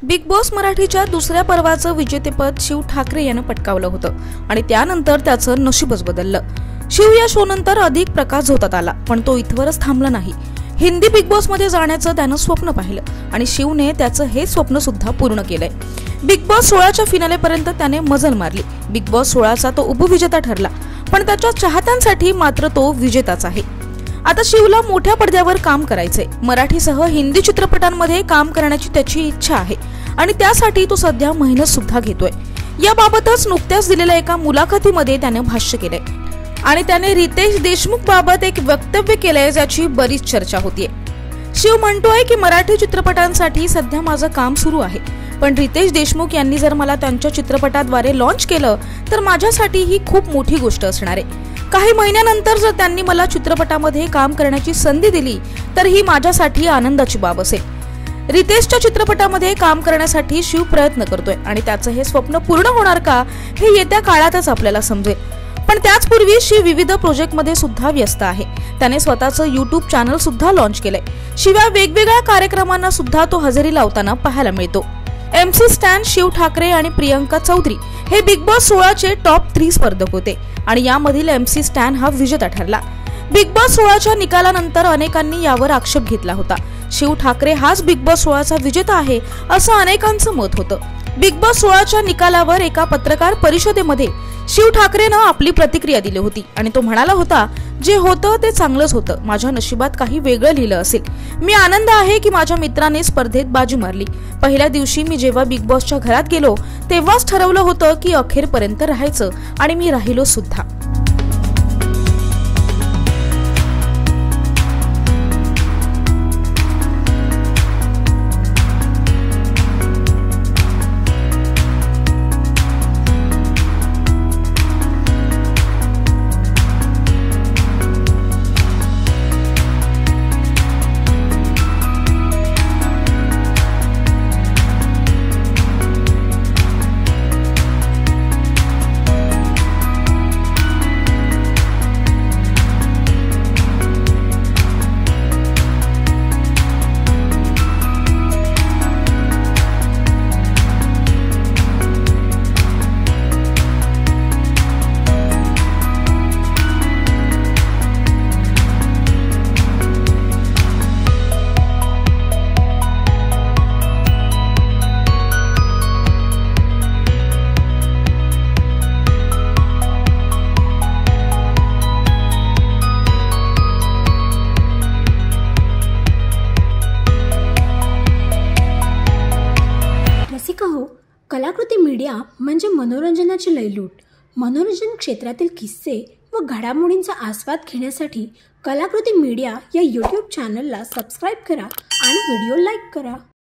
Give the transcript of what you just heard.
Big boss मराठीच्या दुसऱ्या पर्वाचं विजेतेपद शिव ठाकरे यानं पटकावलं होतं आणि त्यानंतर त्याचं नशीबच बदललं। शिव या शो नंतर अधिक प्रकाश झोतात आला, पण तो इथवरच थांबला नाही। हिंदी बिग बॉस मध्ये जाण्याचं त्यानं स्वप्न पाहिलं आणि शिवने त्याचं हे स्वप्न सुद्धा पूर्ण केलंय। बिग बॉस 16च्या फिनाले पर्यंत त्याने मजल मारली। बिग बॉस 16चा तो उपविजेता ठरला, पण त्याच्या चाहत्यांसाठी मात्र तो विजेताच आहे। आता शिवला मोठ्या पडद्यावर काम करायचंय। मराठीसह हिंदी चित्रपटांमध्ये काम करण्याची त्याची इच्छा आहे आणि त्यासाठी तो सध्या मेहनत सुद्धा घेतोय। याबाबतच नुकत्याच दिलेल्या एका मुलाखतीमध्ये त्याने भाष्य केलंय आणि त्याने रितेश देशमुख बाबत एक वक्तव्य केलंय, ज्याची बरीच चर्चा होतीये। शिव म्हणतोय की मराठी चित्रपटांसाठी सध्या माझं काम सुरू आहे, पण रितेश देशमुख यांनी जर मला त्यांच्या चित्रपटाद्वारे लॉन्च केलं तर माझ्यासाठी ही खूप मोठी गोष्ट असणार आहे। काही महिन्यानंतर जर त्यांनी मला चित्रपटामध्ये काम करण्याची संधी दिली तर ही माझ्यासाठी आनंदाची बाब असेल। रितेशच्या चित्रपटामध्ये काम करण्यासाठी शिव प्रयत्न करतोय आणि त्याचं हे स्वप्न पूर्ण होणार का हे येत्या काळातच आपल्याला समजेल। पण त्याचपूर्वी शिव विविध प्रोजेक्टमध्ये सुद्धा व्यस्त आहे। त्याने स्वतःचं YouTube चॅनल सुद्धा लॉन्च केलंय। शिवाय वेगवेगळ्या कार्यक्रमांना सुद्धा तो हजेरी लावताना पाहायला मिळतो। MC स्टॅन, शिव ठाकरे आणि प्रियंका चौधरी हे बिग बॉस 16चे टॉप 3 स्पर्धक होते आणि यामधील MC स्टॅन हा विजेता ठरला। बिग बॉस 16च्या निकालानंतर अनेकांनी यावर आक्षेप घेतला होता। शिव ठाकरे हाच बिग बॉस 16चा विजेता आहे असं अनेकांचं मत होतं। बिग बॉस 16च्या निकालावर एका पत्रकार परिषदेमध्ये शिव ठाकरेनं आपली प्रतिक्रिया दिली होती आणि तो म्हणाला होता, जे होतं ते चांगलंच होतं, माझ्या नशिबात काही वेगळं लिहिलं असेल। मी आनंद आहे की माझ्या मित्राने स्पर्धेत बाजी मारली। पहिल्या दिवशी मी जेव्हा बिग बॉसच्या घरात गेलो तेव्हाच ठरवलं होतं की अखेरपर्यंत राहायचं आणि मी राहिलो सुद्धा। कलाकृती मीडिया म्हणजे मनोरंजनाची लयलूट। मनोरंजन क्षेत्रातील किस्से व घडामोडींचा आस्वाद घेण्यासाठी कलाकृती मीडिया या YouTube चॅनलला सबस्क्राईब करा आणि व्हिडिओ लाईक करा।